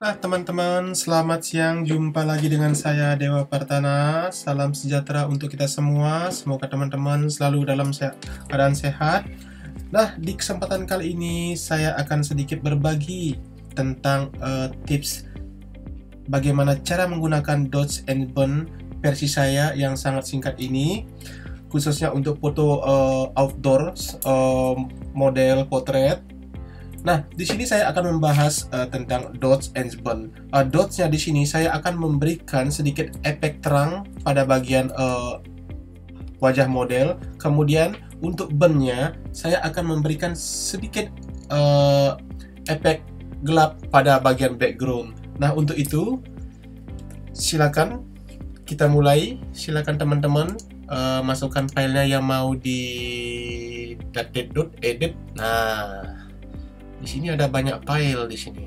Teman-teman, selamat siang. Jumpa lagi dengan saya, Dewa Partana. Salam sejahtera untuk kita semua. Semoga teman-teman selalu dalam keadaan sehat. Nah, di kesempatan kali ini saya akan sedikit berbagi tentang tips bagaimana cara menggunakan Dodge and Burn versi saya yang sangat singkat ini, khususnya untuk foto outdoor model potret. Nah, di sini saya akan membahas tentang Dodge and Burn. Dodge-nya di sini saya akan memberikan sedikit efek terang pada bagian wajah model. Kemudian untuk burn-nya saya akan memberikan sedikit efek gelap pada bagian background. Nah, untuk itu silakan kita mulai. Silakan teman-teman masukkan filenya yang mau di edit. Nah, di sini ada banyak file di sini.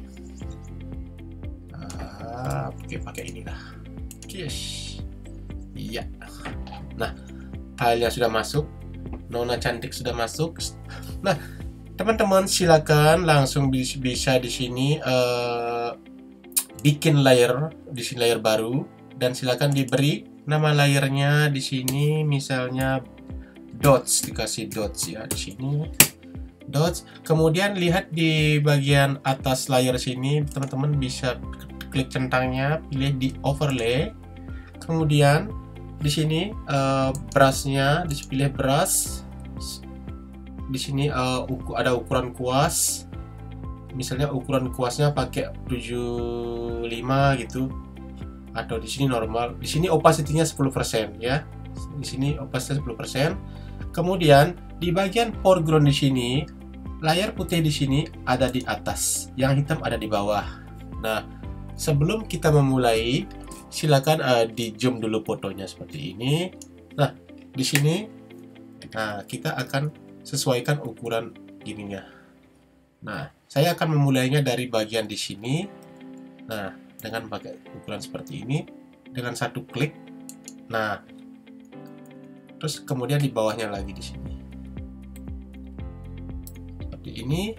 Oke, pakai inilah. Yes. Iya. Nah, filenya sudah masuk. Nona cantik sudah masuk. Nah, teman-teman silakan langsung bisa di sini bikin layer, di sini layer baru, dan silakan diberi nama layernya di sini, misalnya dots, dikasih dots ya di sini. Dots. Kemudian lihat di bagian atas layar sini, teman-teman bisa klik centangnya, pilih di overlay. Kemudian di sini brushnya, dipilih brush. Di sini ada ukuran kuas. Misalnya ukuran kuasnya pakai 75 gitu. Atau di sini normal. Di sini opacity-nya 10% ya. Di sini opacity 10%. Kemudian di bagian foreground di sini, layar putih di sini ada di atas, yang hitam ada di bawah. Nah, sebelum kita memulai, silakan di zoom dulu fotonya seperti ini. Nah, di sini, kita akan sesuaikan ukuran ininya. Nah, saya akan memulainya dari bagian di sini. Nah, dengan pakai ukuran seperti ini, dengan satu klik. Nah, terus kemudian di bawahnya lagi di sini. Ini,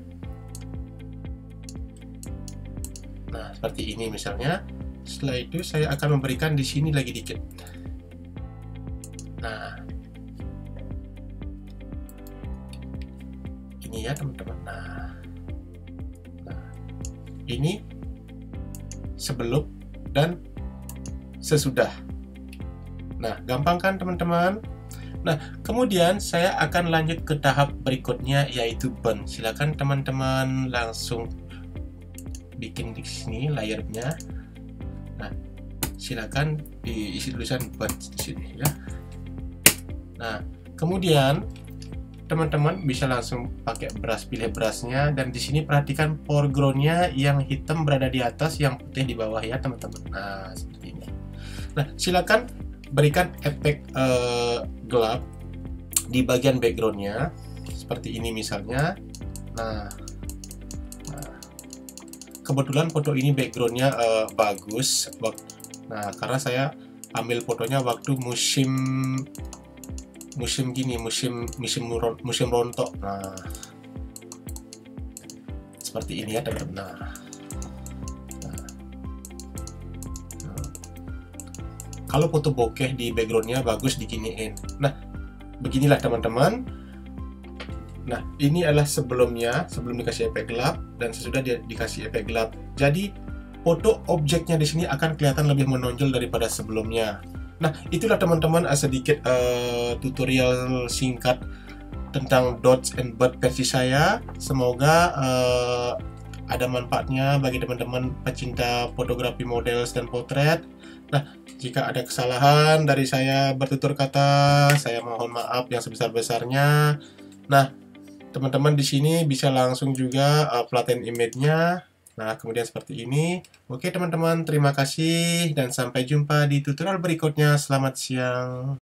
nah seperti ini misalnya. Setelah itu saya akan memberikan di sini lagi dikit. Nah, ini ya teman-teman. Nah, ini sebelum dan sesudah. Nah, gampang kan teman-teman? Nah, kemudian saya akan lanjut ke tahap berikutnya, yaitu burn. Silakan teman-teman langsung bikin di sini layarnya. Nah, silakan diisi tulisan burn di sini ya. Nah, kemudian teman-teman bisa langsung pakai brush, pilih brushnya, dan di sini perhatikan foregroundnya yang hitam berada di atas, yang putih di bawah ya teman-teman. Nah, seperti ini. Nah, silakan berikan efek gelap di bagian backgroundnya seperti ini misalnya. Nah, kebetulan foto ini backgroundnya bagus. Nah, karena saya ambil fotonya waktu musim rontok. Nah, seperti ini ya teman-teman. Kalau foto bokeh di backgroundnya bagus diginiin. Nah, beginilah teman-teman. Nah, ini adalah sebelum dikasih efek gelap dan sesudah dikasih efek gelap. Jadi foto objeknya di sini akan kelihatan lebih menonjol daripada sebelumnya. Nah, itulah teman-teman sedikit tutorial singkat tentang Dodge and Burn versi saya. Semoga ada manfaatnya bagi teman-teman pecinta fotografi model dan potret. Nah, jika ada kesalahan dari saya bertutur kata, saya mohon maaf yang sebesar-besarnya. Nah, teman-teman di sini bisa langsung juga flatten image-nya. Nah, kemudian seperti ini. Oke, teman-teman, terima kasih dan sampai jumpa di tutorial berikutnya. Selamat siang.